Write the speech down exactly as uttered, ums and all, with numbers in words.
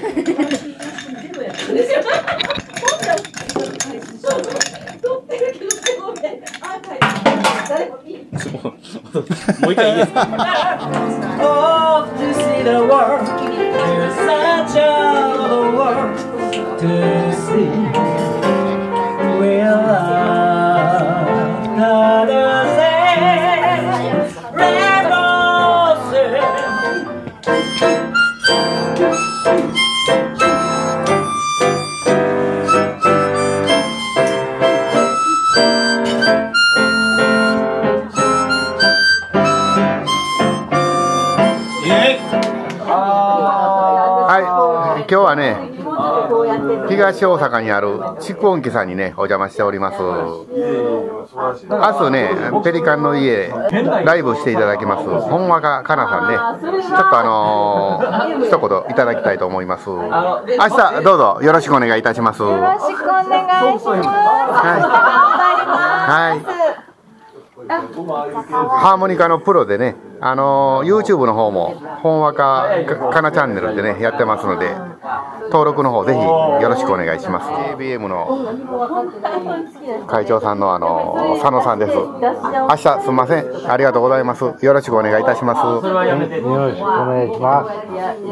もう一回いいですか。 今日はね、東大阪にある蓄音機さんにね、お邪魔しております。明日ね、ペリカンの家ライブしていただきます。本若かなさんね、ちょっとあのー、一言いただきたいと思います。明日どうぞよろしくお願いいたします。よろしくお願いします。 はい。はい。ハーモニカのプロでね、あのー、YouTube の方も本若かなチャンネルでねやってますので、登録の方ぜひよろしくお願いします。 ジェイビーエム の会長さんのあのー、佐野さんです。明日すみません、ありがとうございます。よろしくお願いいたします。 よろしくお願いします。